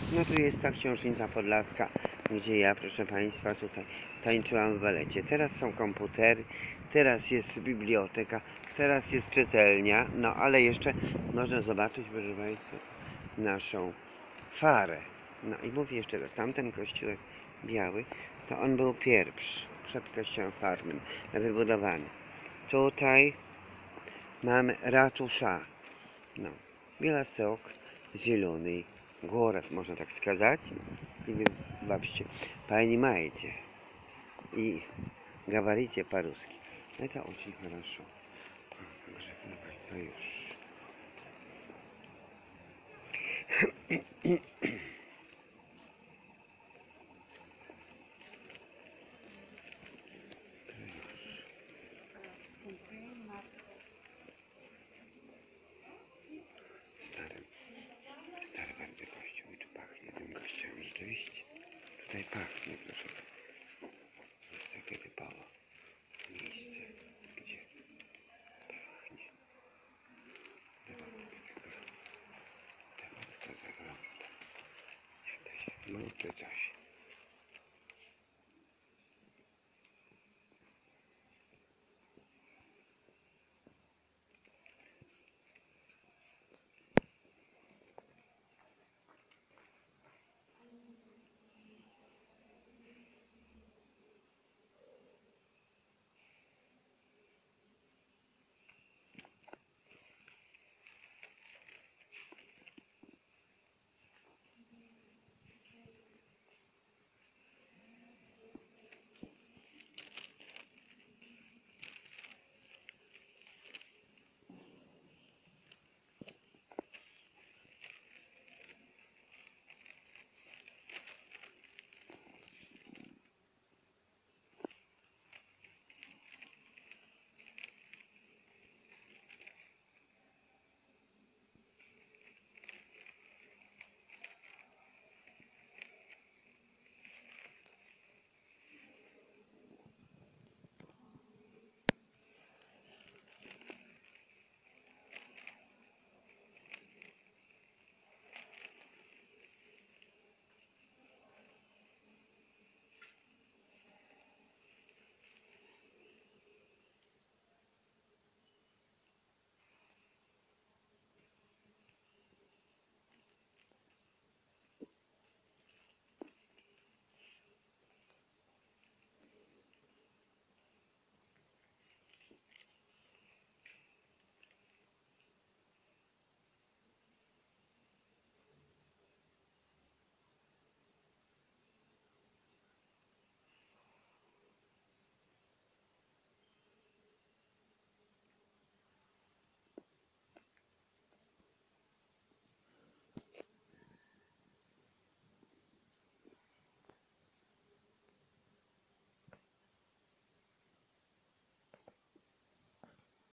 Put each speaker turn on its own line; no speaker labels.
No tu jest ta książnica podlaska, gdzie ja, proszę Państwa, tutaj tańczyłam w balecie. Teraz są komputery, teraz jest biblioteka, teraz jest czytelnia, no ale jeszcze można zobaczyć, proszę Państwa, naszą farę. No i mówię jeszcze raz, tamten kościółek biały, to on był pierwszy przed kościołem farnym wybudowany. Tutaj mamy ratusza, no, Białystok, Zielony город, можно так сказать, если вы вообще понимаете и говорите по-русски. Это очень хорошо. Поешь. Stary bardzo kościół i tu pachnie tym kościołem rzeczywiście. Tutaj pachnie, proszę. Jest takie typowo miejsce, gdzie pachnie. Debatka zagląda. Jakaś lub czy coś.